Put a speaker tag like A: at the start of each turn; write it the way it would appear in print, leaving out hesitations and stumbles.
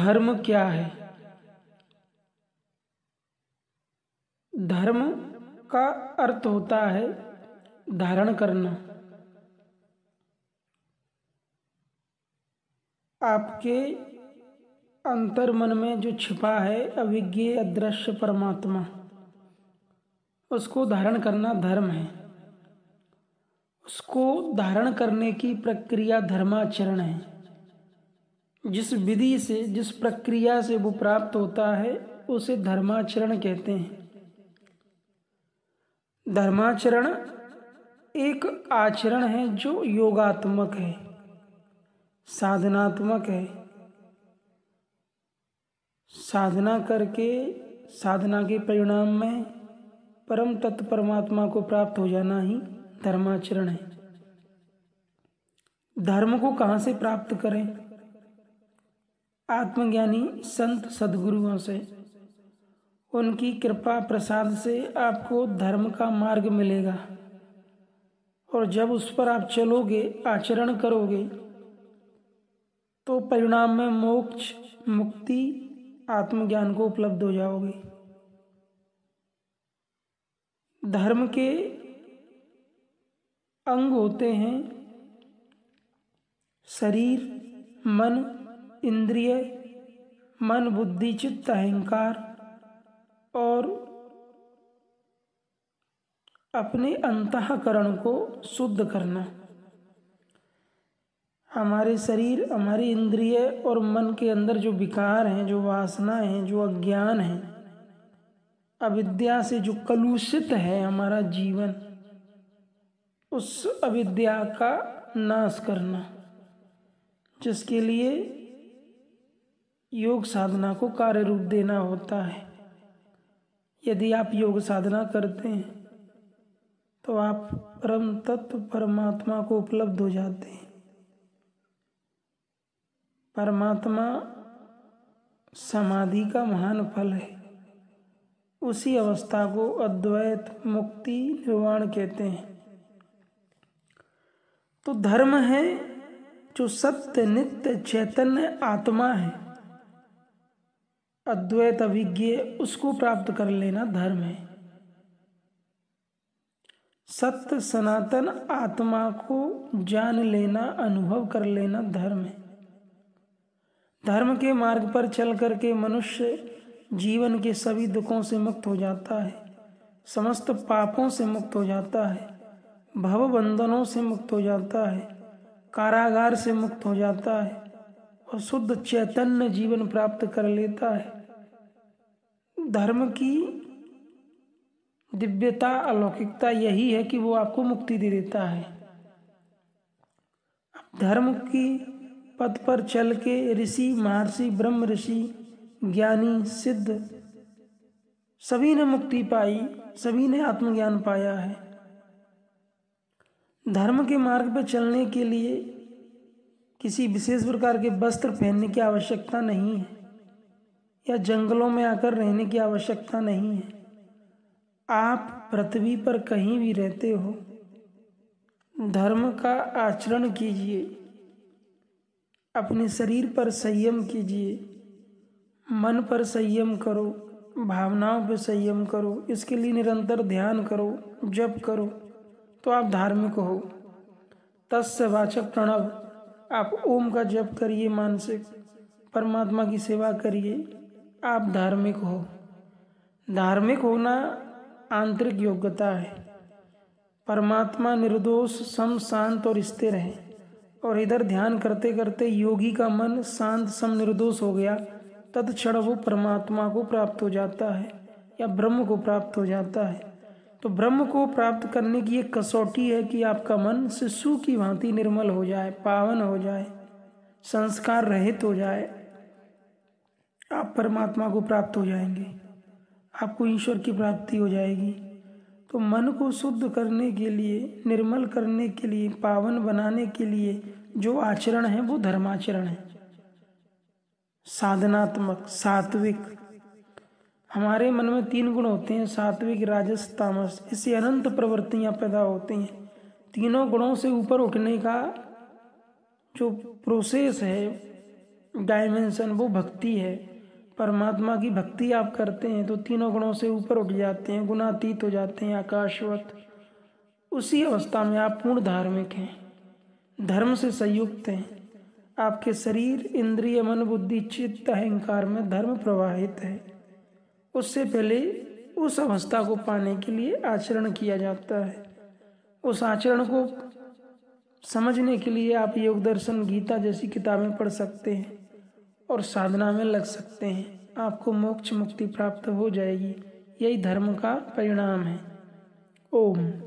A: धर्म क्या है? धर्म का अर्थ होता है धारण करना। आपके अंतर मन में जो छिपा है अविज्ञेय अदृश्य परमात्मा, उसको धारण करना धर्म है। उसको धारण करने की प्रक्रिया धर्माचरण है। जिस विधि से, जिस प्रक्रिया से वो प्राप्त होता है उसे धर्माचरण कहते हैं। धर्माचरण एक आचरण है जो योगात्मक है, साधनात्मक है। साधना करके, साधना के परिणाम में परम तत्व परमात्मा को प्राप्त हो जाना ही धर्माचरण है। धर्म को कहाँ से प्राप्त करें? आत्मज्ञानी संत सद्गुरुओं से। उनकी कृपा प्रसाद से आपको धर्म का मार्ग मिलेगा, और जब उस पर आप चलोगे, आचरण करोगे, तो परिणाम में मोक्ष, मुक्ति, आत्मज्ञान को उपलब्ध हो जाओगे। धर्म के अंग होते हैं शरीर, मन, इंद्रिय, मन, बुद्धि, चित्त, अहंकार, और अपने अंतःकरण को शुद्ध करना। हमारे शरीर, हमारी इंद्रिय और मन के अंदर जो विकार हैं, जो वासनाएं हैं, जो अज्ञान है, अविद्या से जो कलुषित है हमारा जीवन, उस अविद्या का नाश करना, जिसके लिए योग साधना को कार्य रूप देना होता है। यदि आप योग साधना करते हैं तो आप परम तत्व परमात्मा को उपलब्ध हो जाते हैं। परमात्मा समाधि का महान फल है। उसी अवस्था को अद्वैत मुक्ति निर्वाण कहते हैं। तो धर्म है जो सत्य नित्य चैतन्य आत्मा है, अद्वैत अविज्ञेय, उसको प्राप्त कर लेना धर्म है। सत्य सनातन आत्मा को जान लेना, अनुभव कर लेना धर्म है। धर्म के मार्ग पर चल करके मनुष्य जीवन के सभी दुखों से मुक्त हो जाता है, समस्त पापों से मुक्त हो जाता है, भव बंधनों से मुक्त हो जाता है, कारागार से मुक्त हो जाता है और शुद्ध चैतन्य जीवन प्राप्त कर लेता है। धर्म की दिव्यता, अलौकिकता यही है कि वो आपको मुक्ति दे देता है। धर्म की पथ पर चल के ऋषि, महर्षि, ब्रह्म ऋषि, ज्ञानी, सिद्ध, सभी ने मुक्ति पाई, सभी ने आत्मज्ञान पाया है। धर्म के मार्ग पर चलने के लिए किसी विशेष प्रकार के वस्त्र पहनने की आवश्यकता नहीं है, या जंगलों में आकर रहने की आवश्यकता नहीं है। आप पृथ्वी पर कहीं भी रहते हो, धर्म का आचरण कीजिए, अपने शरीर पर संयम कीजिए, मन पर संयम करो, भावनाओं पर संयम करो, इसके लिए निरंतर ध्यान करो, जप करो, तो आप धार्मिक हो। तस्य वाचक प्रणव, आप ओम का जप करिए, मानसिक परमात्मा की सेवा करिए, आप धार्मिक हो। धार्मिक होना आंतरिक योग्यता है। परमात्मा निर्दोष, सम, शांत और स्थिर है, और इधर ध्यान करते करते योगी का मन शांत, सम, निर्दोष हो गया, तत्क्षण वो परमात्मा को प्राप्त हो जाता है या ब्रह्म को प्राप्त हो जाता है। तो ब्रह्म को प्राप्त करने की एक कसौटी है कि आपका मन शिशु की भांति निर्मल हो जाए, पावन हो जाए, संस्कार रहित हो जाए, आप परमात्मा को प्राप्त हो जाएंगे, आपको ईश्वर की प्राप्ति हो जाएगी। तो मन को शुद्ध करने के लिए, निर्मल करने के लिए, पावन बनाने के लिए जो आचरण है वो धर्माचरण है, साधनात्मक, सात्विक। हमारे मन में 3 गुण होते हैं, सात्विक, राजस, तामस। इससे अनंत प्रवृत्तियां पैदा होती हैं। तीनों गुणों से ऊपर उठने का जो प्रोसेस है डायमेंशन वो भक्ति है। परमात्मा की भक्ति आप करते हैं तो तीनों गुणों से ऊपर उठ जाते हैं, गुणातीत हो जाते हैं, आकाशवत। उसी अवस्था में आप पूर्ण धार्मिक हैं, धर्म से संयुक्त हैं। आपके शरीर, इंद्रिय, मन, बुद्धि, चित्त, अहंकार में धर्म प्रवाहित है। उससे पहले उस अवस्था को पाने के लिए आचरण किया जाता है। उस आचरण को समझने के लिए आप योग दर्शन, गीता जैसी किताबें पढ़ सकते हैं और साधना में लग सकते हैं। आपको मोक्ष मुक्ति प्राप्त हो जाएगी। यही धर्म का परिणाम है। ओम।